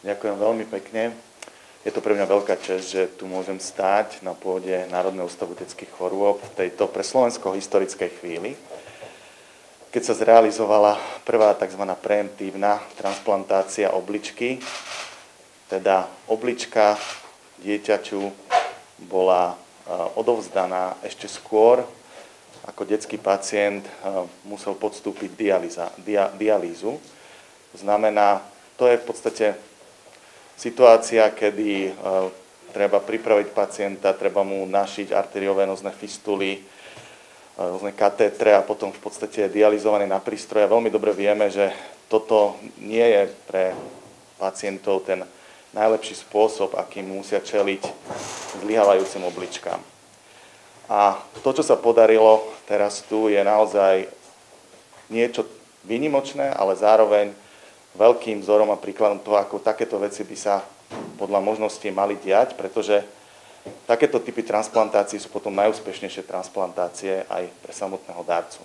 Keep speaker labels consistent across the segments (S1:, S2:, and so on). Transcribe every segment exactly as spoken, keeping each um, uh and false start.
S1: Ďakujem veľmi pekne. Je to pre mňa veľká česť, že tu môžem stáť na pôde Národného ústavu detských chorôb v tejto pre Slovensko historickej chvíli, keď sa zrealizovala prvá tzv. Preemptívna transplantácia obličky. Teda oblička dieťaťu bola odovzdaná ešte skôr, ako detský pacient musel podstúpiť dialýza, dia, dialýzu. To znamená, to je v podstate situácia, kedy e, treba pripraviť pacienta, treba mu našiť arteriovenózne fistuly, e, rôzne katétre a potom v podstate je dializovaný na prístroje. Veľmi dobre vieme, že toto nie je pre pacientov ten najlepší spôsob, akým musia čeliť zlyhávajúcim obličkám. A to, čo sa podarilo teraz tu, je naozaj niečo výnimočné, ale zároveň veľkým vzorom a príkladom toho, ako takéto veci by sa podľa možností mali diať, pretože takéto typy transplantácií sú potom najúspešnejšie transplantácie aj pre samotného darcu.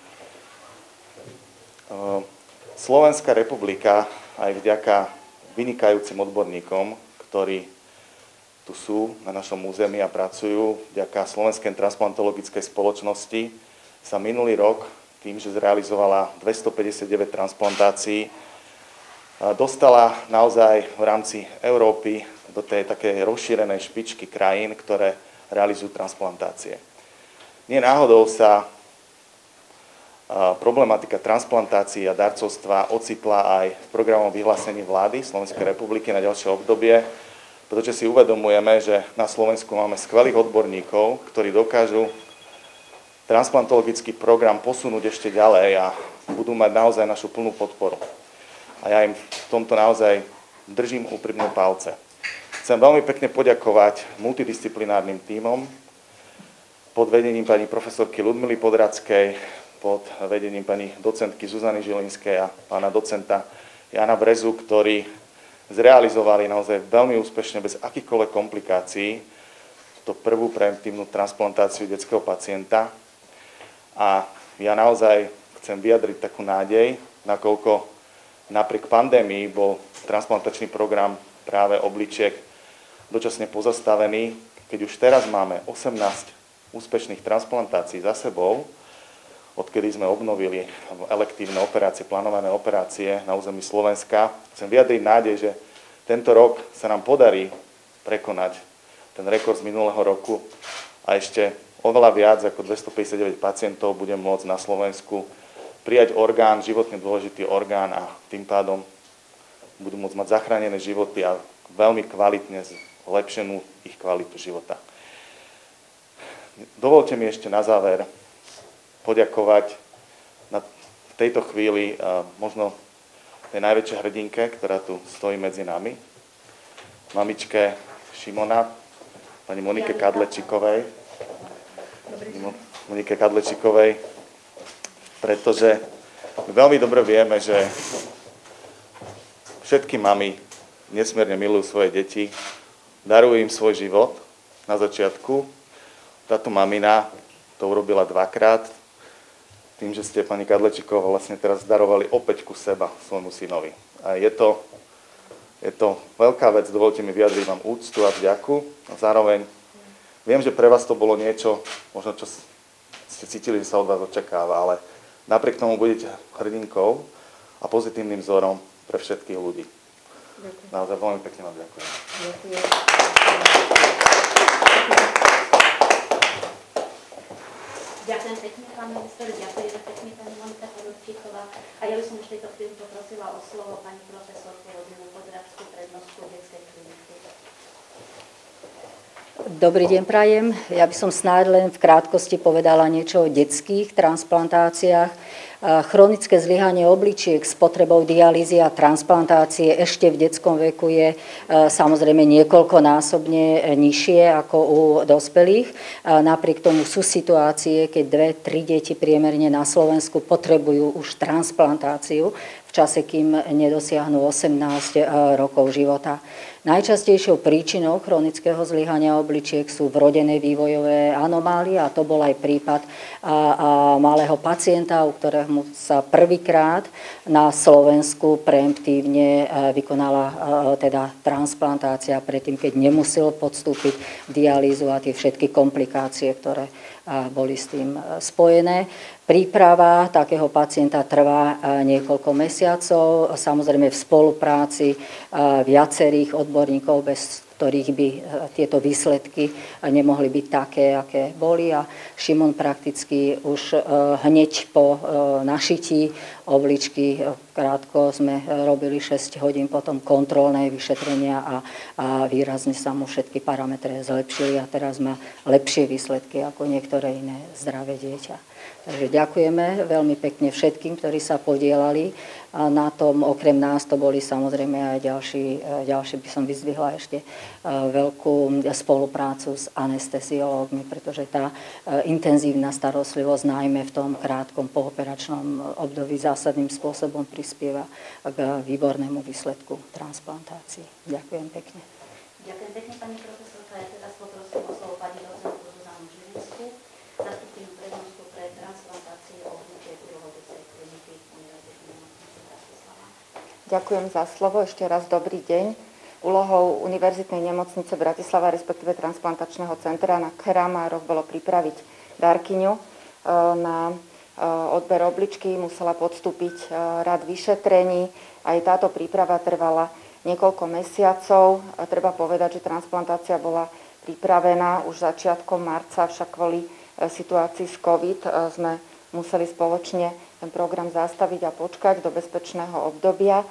S1: Slovenská republika aj vďaka vynikajúcim odborníkom, ktorí tu sú na našom území a pracujú, vďaka Slovenskej transplantologickej spoločnosti, sa minulý rok tým, že zrealizovala dvestopäťdesiatdeväť transplantácií, dostala naozaj v rámci Európy do tej takej rozšírenej špičky krajín, ktoré realizujú transplantácie. Nie náhodou sa problematika transplantácií a darcovstva ocitla aj v programovom vyhlásení vlády Slovenskej republiky na ďalšie obdobie, pretože si uvedomujeme, že na Slovensku máme skvelých odborníkov, ktorí dokážu transplantologický program posunúť ešte ďalej a budú mať naozaj našu plnú podporu. A ja im v tomto naozaj držím úprimné palce. Chcem veľmi pekne poďakovať multidisciplinárnym tímom pod vedením pani profesorky Ľudmily Podradskej, pod vedením pani docentky Zuzany Žilinskej a pána docenta Jana Brezu, ktorí zrealizovali naozaj veľmi úspešne, bez akýchkoľvek komplikácií, túto prvú preemptívnu transplantáciu detského pacienta. A ja naozaj chcem vyjadriť takú nádej, nakoľko napriek pandémii bol transplantačný program práve obličiek dočasne pozastavený, keď už teraz máme osemnásť úspešných transplantácií za sebou, odkedy sme obnovili elektívne operácie, plánované operácie na území Slovenska. Chcem vyjadriť nádej, že tento rok sa nám podarí prekonať ten rekord z minulého roku a ešte oveľa viac ako dvestopäťdesiatdeväť pacientov bude môcť na Slovensku prijať orgán, životne dôležitý orgán a tým pádom budú môcť mať zachránené životy a veľmi kvalitne zlepšenú ich kvalitu života. Dovolte mi ešte na záver poďakovať na tejto chvíli možno tej najväčšej hrdinke, ktorá tu stojí medzi nami, mamičke Šimona, pani Monike Kadlečikovej. Monike Kadlečikovej, pretože veľmi dobre vieme, že všetky mami nesmierne milujú svoje deti, darujú im svoj život na začiatku. Táto mamina to urobila dvakrát, tým, že ste, pani Kadlečiková, vlastne teraz darovali opäť ku seba svojmu synovi. A je to, je to veľká vec, dovolte mi vyjadriť vám úctu a vďaku. A zároveň viem, že pre vás to bolo niečo, možno čo ste cítili, že sa od vás očakáva, ale napriek tomu budete hrdinkou a pozitívnym vzorom pre všetkých ľudí. Ďakujem. Naozaj veľmi pekne vám ďakujem. Ďakujem.
S2: Ďakujem pekne, pán minister, ďakujem pekne, pani Monika Kadlečiková. A ja by som už v tejto chvíli poprosila o slovo pani profesorku Ľudmilu Podradskú, prednostku detskej kliniky.
S3: Dobrý deň prajem. Ja by som snáď len v krátkosti povedala niečo o detských transplantáciách. Chronické zlyhanie obličiek s potrebou dialýzy a transplantácie ešte v detskom veku je samozrejme niekoľkonásobne nižšie ako u dospelých. Napriek tomu sú situácie, keď dve, tri deti priemerne na Slovensku potrebujú už transplantáciu. V v čase, kým nedosiahnu osemnásť rokov života. Najčastejšou príčinou chronického zlyhania obličiek sú vrodené vývojové anomálie a to bol aj prípad a, a malého pacienta, u ktorého sa prvýkrát na Slovensku preemptívne vykonala a, teda transplantácia predtým, keď nemusel podstúpiť dialýzu a tie všetky komplikácie, ktoré a, boli s tým spojené. Príprava takého pacienta trvá niekoľko mesiacov, samozrejme v spolupráci viacerých odborníkov, bez ktorých by tieto výsledky nemohli byť také, aké boli. A Šimon prakticky už hneď po našití obličky, krátko sme robili šesť hodín, potom kontrolné vyšetrenia a, a výrazne sa mu všetky parametre zlepšili a teraz má lepšie výsledky ako niektoré iné zdravé dieťa. Takže ďakujeme veľmi pekne všetkým, ktorí sa podielali na tom. Okrem nás to boli samozrejme aj ďalší, ďalší by som vyzdvihla ešte veľkú spoluprácu s anesteziológmi, pretože tá intenzívna starostlivosť najmä v tom krátkom pooperačnom období zásadným spôsobom prispieva k výbornému výsledku transplantácií. Ďakujem pekne.
S2: Ďakujem pekne, pani profesorka. Ja teraz poprosím o slovo pani docentku Zuzanu Žilinskú, zastupkyňu prednostu pre transplantácie obličiek urologickej kliniky Univerzitnej nemocnice Bratislava.
S4: Ďakujem za slovo. Ešte raz dobrý deň. Úlohou Univerzitnej nemocnice Bratislava, respektíve transplantačného centra na Kramároch bolo pripraviť darkyňu na odber obličky, musela podstúpiť rad vyšetrení. Aj táto príprava trvala niekoľko mesiacov. Treba povedať, že transplantácia bola pripravená už začiatkom marca, však kvôli situácii s COVID sme museli spoločne ten program zastaviť a počkať do bezpečného obdobia.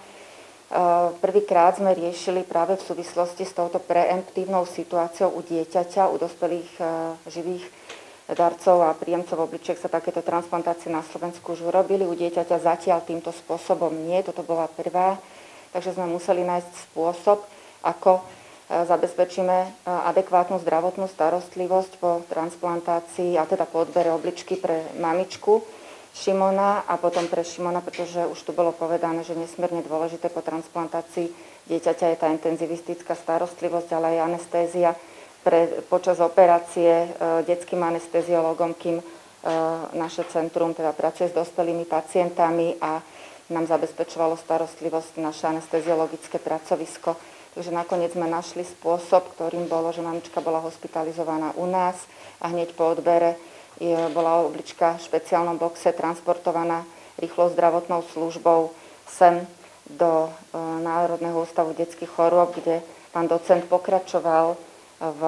S4: Prvýkrát sme riešili práve v súvislosti s touto preemptívnou situáciou u dieťaťa, u dospelých živých darcov a príjemcov obličiek sa takéto transplantácie na Slovensku už urobili. U dieťaťa zatiaľ týmto spôsobom nie, toto bola prvá. Takže sme museli nájsť spôsob, ako zabezpečíme adekvátnu zdravotnú starostlivosť po transplantácii, a teda po odbere obličky pre mamičku Šimona a potom pre Šimona, pretože už tu bolo povedané, že nesmierne dôležité po transplantácii dieťaťa je tá intenzivistická starostlivosť, ale aj anestézia pre, počas operácie e, detským anesteziológom, kým e, naše centrum teda pracuje s dospelými pacientami a nám zabezpečovalo starostlivosť naše anesteziologické pracovisko. Takže nakoniec sme našli spôsob, ktorým bolo, že mamička bola hospitalizovaná u nás a hneď po odbere bola oblička v špeciálnom boxe transportovaná rýchlou zdravotnou službou sem do Národného ústavu detských chorôb, kde pán docent pokračoval v,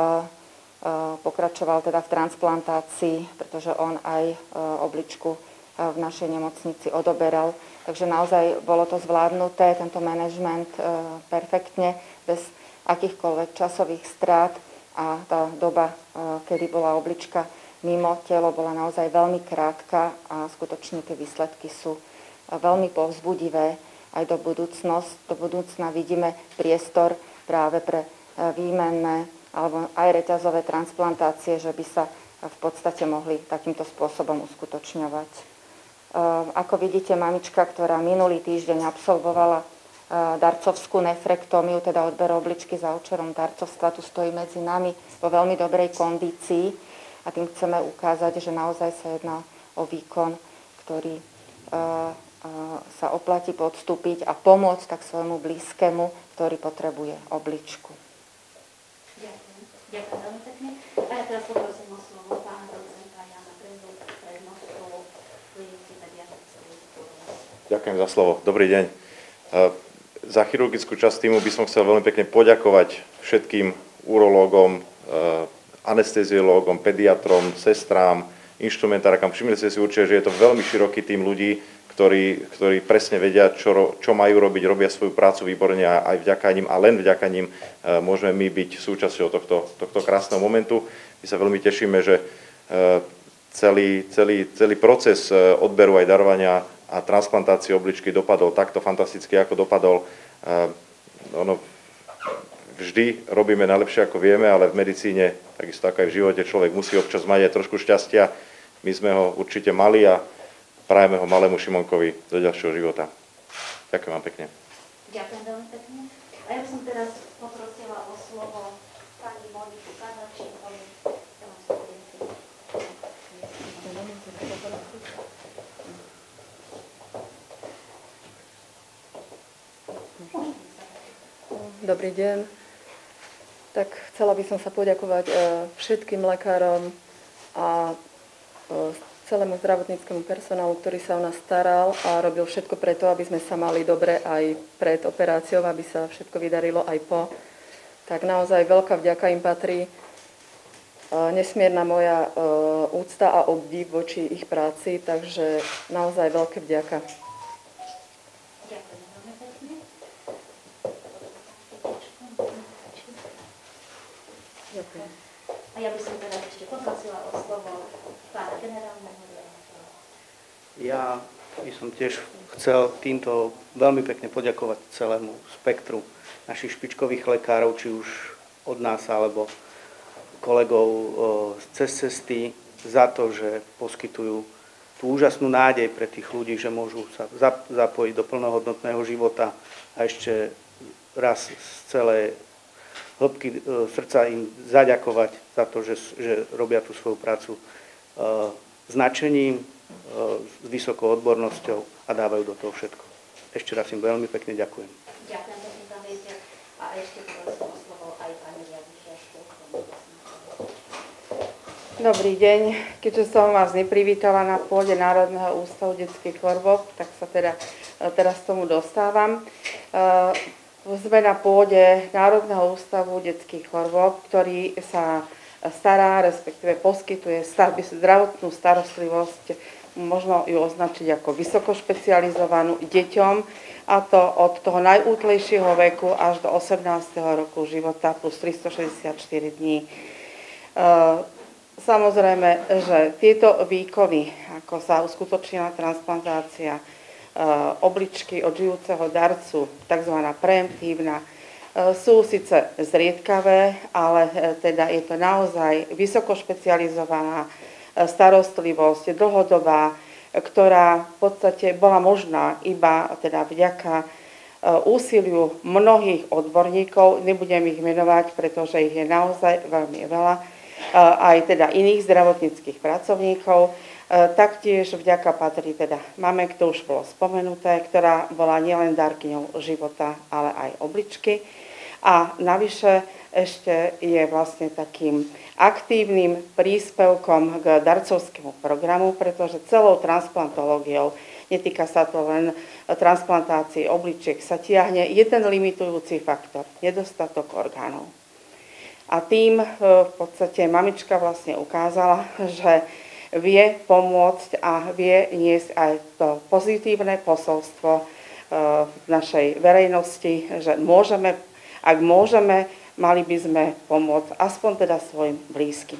S4: pokračoval teda v transplantácii, pretože on aj obličku v našej nemocnici odoberal. Takže naozaj bolo to zvládnuté, tento manažment perfektne, bez akýchkoľvek časových strát a tá doba, kedy bola oblička mimo telo, bola naozaj veľmi krátka a skutočne tie výsledky sú veľmi povzbudivé. Aj do budúcnosť, do budúcna vidíme priestor práve pre výmenné alebo aj reťazové transplantácie, že by sa v podstate mohli takýmto spôsobom uskutočňovať. Ako vidíte, mamička, ktorá minulý týždeň absolvovala darcovskú nefrektómiu, teda odber obličky za účelom darcovstva, tu stojí medzi nami vo veľmi dobrej kondícii a tým chceme ukázať, že naozaj sa jedná o výkon, ktorý sa oplatí podstúpiť a pomôcť tak svojmu blízkemu, ktorý potrebuje obličku.
S2: Ďakujem. Ďakujem veľmi pekne. A ja teraz poprosím o slovo pána docenta Jana Prezu, prednostu kliniky pediatrickej urológie.
S5: Ďakujem za slovo. Dobrý deň. Za chirurgickú časť týmu by som chcel veľmi pekne poďakovať všetkým urológom, anesteziológom, pediatrom, sestrám, inštrumentárkam. Všimli ste si určite, že je to veľmi široký tím ľudí, ktorí, ktorí presne vedia, čo, čo majú robiť, robia svoju prácu výborne a aj vďaka nim a len vďaka nim môžeme my byť súčasťou tohto, tohto krásneho momentu. My sa veľmi tešíme, že celý, celý, celý proces odberu aj darovania a transplantácie obličky dopadol takto fantasticky, ako dopadol. Ono, vždy robíme najlepšie, ako vieme, ale v medicíne, takisto ako aj v živote, človek musí občas mať aj trošku šťastia. My sme ho určite mali a prajeme ho malému Šimonkovi do ďalšieho života. Ďakujem vám pekne.
S2: Ďakujem veľmi pekne. A ja by som teraz poprosila o slovo pani Moniku Kazachčíkovú.
S6: Dobrý deň. Tak chcela by som sa poďakovať všetkým lekárom a celému zdravotníckemu personálu, ktorý sa o nás staral a robil všetko preto, aby sme sa mali dobre aj pred operáciou, aby sa všetko vydarilo aj po. Tak naozaj veľká vďaka im patrí. Nesmierna moja úcta a obdiv voči ich práci, takže naozaj veľké vďaka.
S2: Ďakujem veľmi pekne.
S6: Ďakujem.
S2: A ja by som teda ešte poprosila o slovo pána generálneho.
S7: Ja by som tiež chcel týmto veľmi pekne poďakovať celému spektru našich špičkových lekárov, či už od nás alebo kolegov cez cesty, za to, že poskytujú tú úžasnú nádej pre tých ľudí, že môžu sa zapojiť do plnohodnotného života a ešte raz z celej hĺbky srdca im zaďakovať za to, že, že robia tú svoju prácu značením, s vysokou odbornosťou a dávajú do toho všetko. Ešte raz im veľmi pekne ďakujem.
S2: Ďakujem pekne za viete a ešte prosím o slovo aj pani riaditeľ školstva.
S4: Dobrý deň. Keďže som vás neprivítala na pôde Národného ústavu detských chorôb, tak sa teda teraz k tomu dostávam. Sme na pôde Národného ústavu detských chorôb, ktorý sa stará, respektíve poskytuje zdravotnú starostlivosť, možno ju označiť ako vysokošpecializovanú deťom, a to od toho najútlejšieho veku až do osemnásteho roku života plus tristošesťdesiatštyri dní. Samozrejme, že tieto výkony, ako sa uskutočnila transplantácia obličky od žijúceho darcu, tzv. Preemptívna, sú síce zriedkavé, ale teda je to naozaj vysokošpecializovaná starostlivosť, dlhodobá, ktorá v podstate bola možná iba teda vďaka úsiliu mnohých odborníkov, nebudem ich menovať, pretože ich je naozaj veľmi veľa, aj teda iných zdravotníckych pracovníkov. Taktiež vďaka patrí teda mame, to už bolo spomenuté, ktorá bola nielen dárkyňou života, ale aj obličky. A navyše ešte je vlastne takým aktívnym príspevkom k darcovskému programu, pretože celou transplantológiou, netýka sa to len transplantácie obličiek, sa tiahne jeden limitujúci faktor, nedostatok orgánov. A tým v podstate mamička vlastne ukázala, že vie pomôcť a vie niesť aj to pozitívne posolstvo v našej verejnosti, že môžeme, ak môžeme, mali by sme pomôcť aspoň teda svojim blízkym.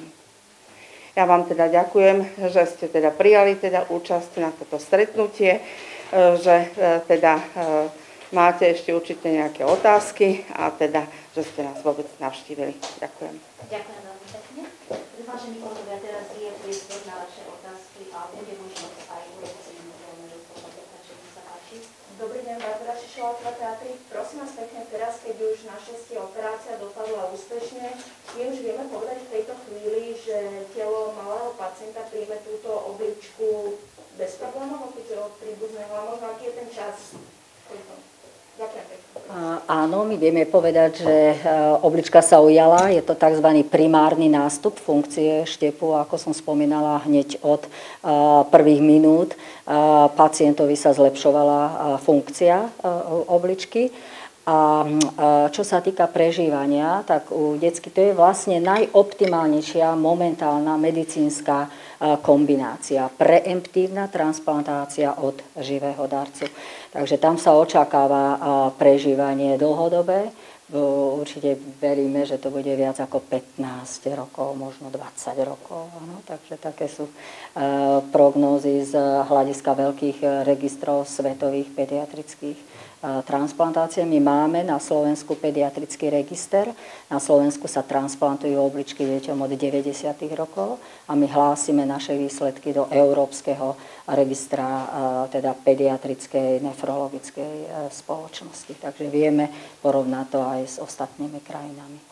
S4: Ja vám teda ďakujem, že ste teda prijali teda účasť na toto stretnutie, že teda máte ešte určite nejaké otázky a teda, že ste nás vôbec navštívili. Ďakujem.
S2: Ďakujem veľmi pekne. Vážení kolegovia, teraz je priestor na vaše otázky a bude možnosť aj urobiť si minútovné rozpočet. Takže mi sa páči.
S8: Dobrý deň, Barbara Šišovatová, teatri. Prosím vás pekne, teraz, keď už našťastie operácia dopadla úspešne, my už vieme povedať v tejto chvíli, že telo malého pacienta príjme túto obličku bez problémov, keď ho príbuzného, a možno aký je ten čas. Ďakujem pekne.
S3: Áno, my vieme povedať, že oblička sa ujala, je to tzv. Primárny nástup funkcie štepu, ako som spomínala hneď od prvých minút. Pacientovi sa zlepšovala funkcia obličky. A čo sa týka prežívania, tak u detských to je vlastne najoptimálnejšia momentálna medicínska kombinácia. Preemptívna transplantácia od živého darcu. Takže tam sa očakáva prežívanie dlhodobé. Určite veríme, že to bude viac ako pätnásť rokov, možno dvadsať rokov. Ano? Takže také sú prognózy z hľadiska veľkých registrov svetových pediatrických transplantácie. My máme na Slovensku pediatrický register. Na Slovensku sa transplantujú obličky deťom od deväťdesiatych rokov a my hlásime naše výsledky do Európskeho registra, teda pediatrickej nefrologickej spoločnosti. Takže vieme porovnať to aj s ostatnými krajinami.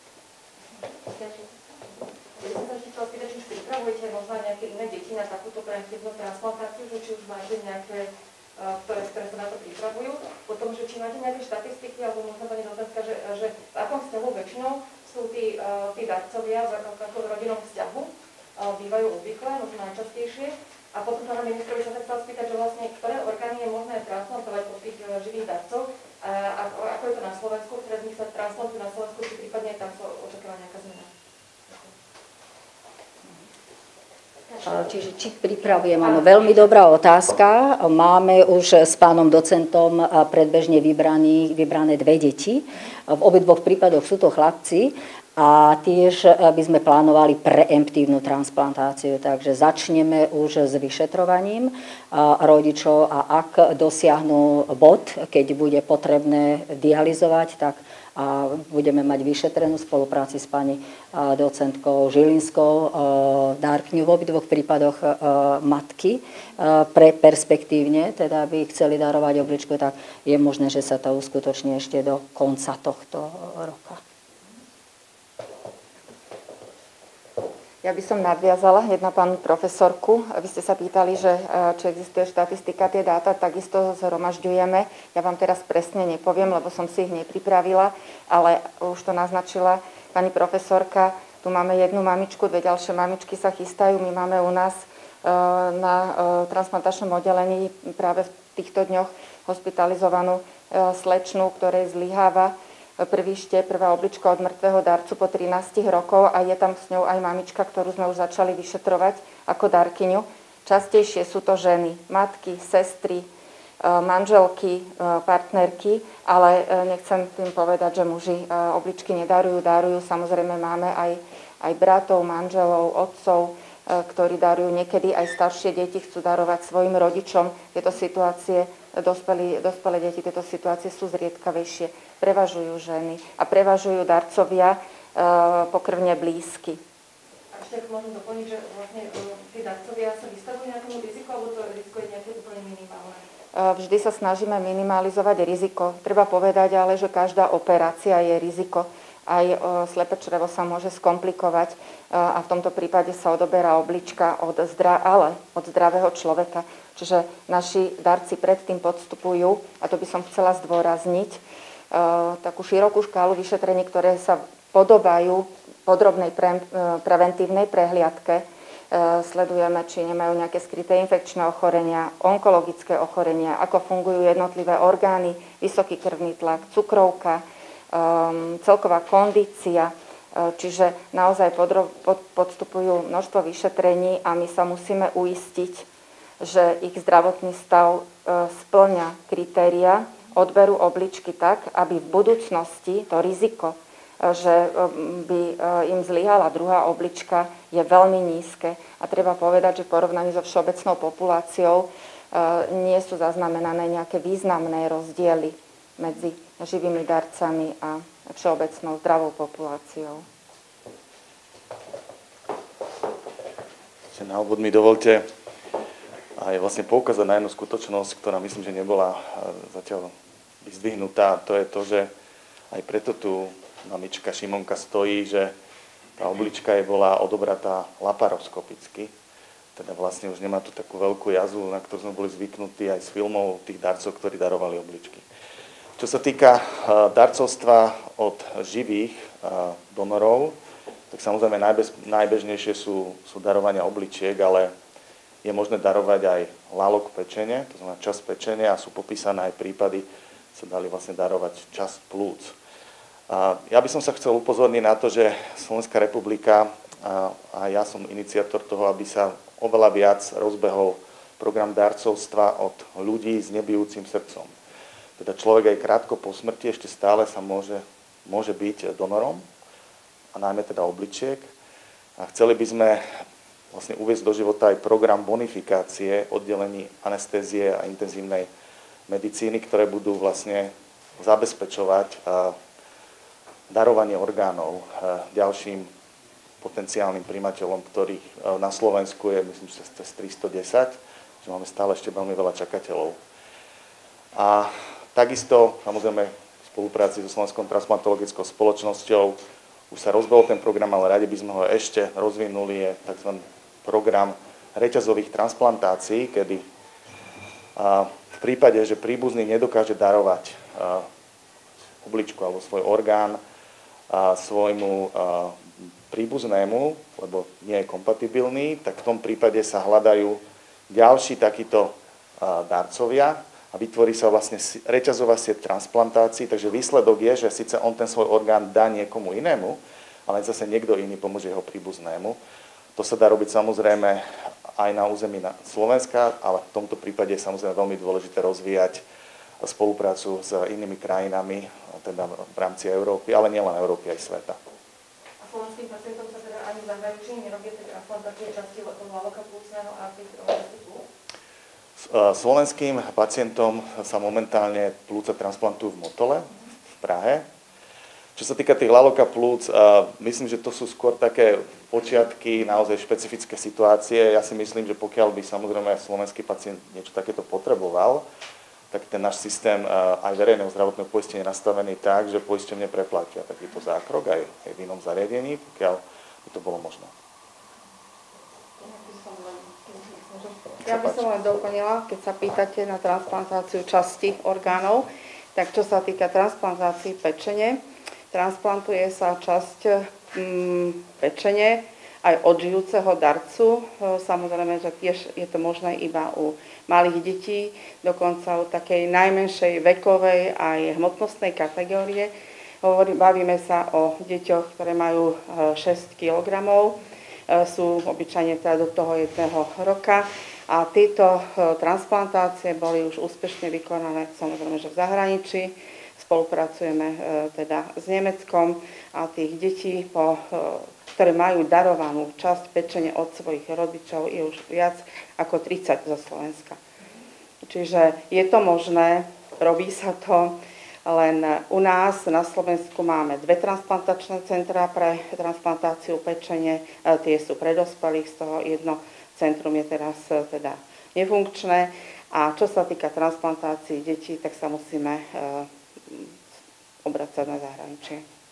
S8: Ja som sa ešte chcela spýtať, či už pripravujete možno nejaké iné deti na takúto preventívnu transplantáciu, že či už máte nejaké, ktoré, ktoré sa na to pripravujú. Potom, že či máte nejaké štatistiky, alebo možno pani docentka, že, že v akom vzťahu väčšinou sú tí, tí darcovia v takom rodinnom vzťahu, bývajú obvykle, možno najčastejšie. A potom pána ministrovi sa chcela spýtať, že vlastne ktoré orgány je možné transplantovať od tých živých darcov a ako, ako je to na Slovensku, ktoré z nich sa transplantujú na Slovensku, či prípadne tam sa očakáva nejaká zmena.
S3: Čiže či pripravujem, áno, veľmi dobrá otázka. Máme už s pánom docentom predbežne vybraný, vybrané dve deti. V obidvoch prípadoch sú to chlapci a tiež by sme plánovali preemptívnu transplantáciu. Takže začneme už s vyšetrovaním rodičov a ak dosiahnu bod, keď bude potrebné dializovať, tak a budeme mať vyšetrenú spolupráci s pani docentkou Žilinskou dárkňu v obidvoch prípadoch matky pre perspektívne, teda by chceli darovať obličku, tak je možné, že sa to uskutoční ešte do konca tohto roka.
S4: Ja by som nadviazala hneď na pani profesorku. Vy ste sa pýtali, že či existuje štatistika, tie dáta takisto zhromažďujeme. Ja vám teraz presne nepoviem, lebo som si ich nepripravila, ale už to naznačila pani profesorka. Tu máme jednu mamičku, dve ďalšie mamičky sa chystajú. My máme u nás na transplantačnom oddelení práve v týchto dňoch hospitalizovanú slečnu, ktorej zlyháva prvý štep, prvá oblička od mŕtvého darcu po trinástich rokov a je tam s ňou aj mamička, ktorú sme už začali vyšetrovať ako darkyňu. Častejšie sú to ženy, matky, sestry, manželky, partnerky, ale nechcem tým povedať, že muži obličky nedarujú, darujú. Samozrejme máme aj, aj bratov, manželov, otcov, ktorí darujú. Niekedy aj staršie deti chcú darovať svojim rodičom. Tieto situácie, dospelí, dospelé deti, tieto situácie sú zriedkavejšie. Prevažujú ženy a prevažujú darcovia e, pokrvne blízky.
S8: A ešte môžem doplniť, že vlastne tí darcovia sa vystavujú nejakému riziku, alebo to riziko je nejaké úplne minimálne? E,
S4: vždy sa snažíme minimalizovať riziko. Treba povedať ale, že každá operácia je riziko. Aj e, slepé črevo sa môže skomplikovať e, a v tomto prípade sa odoberá oblička od zdra, ale od zdravého človeka. Čiže naši darci predtým podstupujú, a to by som chcela zdôrazniť, takú širokú škálu vyšetrení, ktoré sa podobajú podrobnej pre, preventívnej prehliadke. Sledujeme, či nemajú nejaké skryté infekčné ochorenia, onkologické ochorenia, ako fungujú jednotlivé orgány, vysoký krvný tlak, cukrovka, celková kondícia. Čiže naozaj podrob, pod, podstupujú množstvo vyšetrení a my sa musíme uistiť, že ich zdravotný stav spĺňa kritéria odberu obličky tak, aby v budúcnosti to riziko, že by im zlyhala druhá oblička, je veľmi nízke. A treba povedať, že v porovnaní so všeobecnou populáciou nie sú zaznamenané nejaké významné rozdiely medzi živými darcami a všeobecnou zdravou populáciou.
S1: Na úvod mi dovolte aj vlastne poukázať na jednu skutočnosť, ktorá myslím, že nebola zatiaľ vyzdvihnutá. To je to, že aj preto tu mamička Šimonka stojí, že tá oblička jej bola odobratá laparoskopicky. Teda vlastne už nemá tu takú veľkú jazvu, na ktorú sme boli zvyknutí aj z filmov tých darcov, ktorí darovali obličky. Čo sa týka darcovstva od živých donorov, tak samozrejme najbež, najbežnejšie sú, sú darovania obličiek, ale je možné darovať aj lalok pečene, to znamená časť pečene a sú popísané aj prípady, sa dali vlastne darovať časť plúc. A ja by som sa chcel upozorniť na to, že Slovenská republika a, a ja som iniciátor toho, aby sa oveľa viac rozbehol program darcovstva od ľudí s nebijúcim srdcom. Teda človek aj krátko po smrti ešte stále sa môže, môže byť donorom, a najmä teda obličiek. A chceli by sme vlastne uviesť do života aj program bonifikácie oddelení anestézie a intenzívnej medicíny, ktoré budú vlastne zabezpečovať darovanie orgánov ďalším potenciálnym primateľom, ktorých na Slovensku je, myslím, že cez tristodesať, že máme stále ešte veľmi veľa čakateľov. A takisto, samozrejme, v spolupráci so Slovenskou transplantologickou spoločnosťou už sa rozbehol ten program, ale radi by sme ho ešte rozvinuli, je tzv. Program reťazových transplantácií, kedy v prípade, že príbuzný nedokáže darovať obličku alebo svoj orgán svojmu príbuznému, lebo nie je kompatibilný, tak v tom prípade sa hľadajú ďalší takíto darcovia a vytvorí sa vlastne reťazová sieť transplantácií, takže výsledok je, že síce on ten svoj orgán dá niekomu inému, ale zase niekto iný pomôže jeho príbuznému. To sa dá robiť samozrejme aj na území Slovenska, ale v tomto prípade je samozrejme veľmi dôležité rozvíjať spoluprácu s inými krajinami, teda v rámci Európy, ale nielen Európy, aj sveta.
S8: A slovenským pacientom sa teda ani zahraničí nerobia tie transplantácie časti hlavokapúcneho a tých plúc?
S1: Slovenským pacientom sa momentálne plúca transplantujú v Motole, v Prahe. Čo sa týka tých lalok a plúc, myslím, že to sú skôr také počiatky, naozaj špecifické situácie. Ja si myslím, že pokiaľ by samozrejme slovenský pacient niečo takéto potreboval, tak ten náš systém aj verejného zdravotného poistenia je nastavený tak, že poisťovne preplatia takýto zákrok aj v inom zariadení, pokiaľ by to bolo možné.
S4: Ja by som len doplnila, keď sa pýtate na transplantáciu časti orgánov, tak čo sa týka transplantácií pečene, transplantuje sa časť mm, pečene aj od žijúceho darcu. Samozrejme, že tiež je to možné iba u malých detí, dokonca u takej najmenšej vekovej aj hmotnostnej kategórie. Bavíme sa o deťoch, ktoré majú šesť kilogramov, sú obyčajne teda do toho jedného roka. A tieto transplantácie boli už úspešne vykonané, samozrejme, že v zahraničí. Spolupracujeme teda s Nemeckom a tých detí, po, ktoré majú darovanú časť pečene od svojich rodičov, je už viac ako tridsať zo Slovenska. Čiže je to možné, robí sa to, len u nás na Slovensku máme dve transplantačné centrá pre transplantáciu pečene, tie sú pre dospelých, z toho jedno centrum je teraz teda nefunkčné. A čo sa týka transplantácií detí, tak sa musíme obracať na zahraničie.